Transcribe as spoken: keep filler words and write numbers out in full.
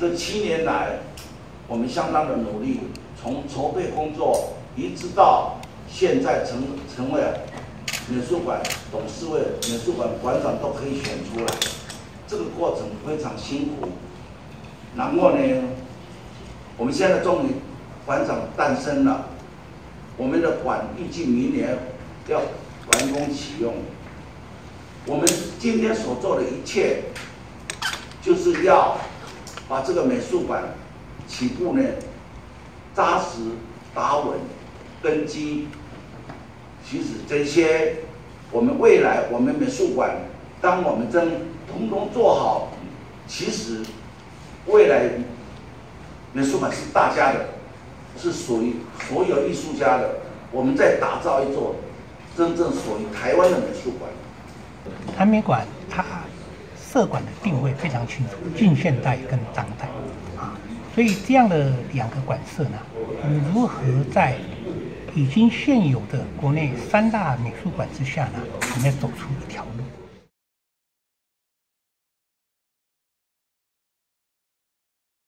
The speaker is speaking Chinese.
这七年来，我们相当的努力，从筹备工作一直到现在成成为美术馆董事会、美术馆馆长都可以选出来，这个过程非常辛苦。然后呢，我们现在终于馆长诞生了，我们的馆预计明年要完工启用。我们今天所做的一切，就是要把这个美术馆起步呢扎实打稳根基。其实这些，我们未来我们美术馆，当我们真通通做好，其实未来美术馆是大家的，是属于所有艺术家的。我们在打造一座真正属于台湾的美术馆。 台美馆它设馆的定位非常清楚，近现代跟当代啊，所以这样的两个馆舍呢，你如何在已经现有的国内三大美术馆之下呢，里面走出一条路？